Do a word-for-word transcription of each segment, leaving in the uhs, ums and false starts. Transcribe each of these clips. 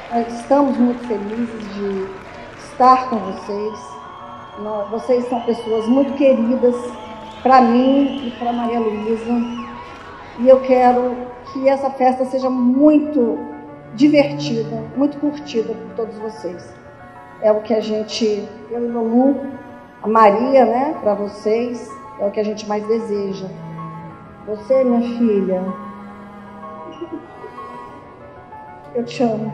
Nós estamos muito felizes de estar com vocês. Nós, vocês são pessoas muito queridas para mim e para Maria Luísa. E eu quero que essa festa seja muito divertida, muito curtida por todos vocês. É o que a gente, eu e Lulu, a Maria, né, para vocês, é o que a gente mais deseja. Você, minha filha, eu te amo.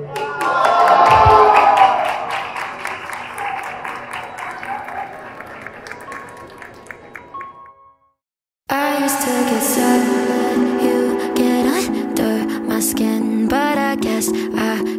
I used to get sad when you get under my skin, but I guess I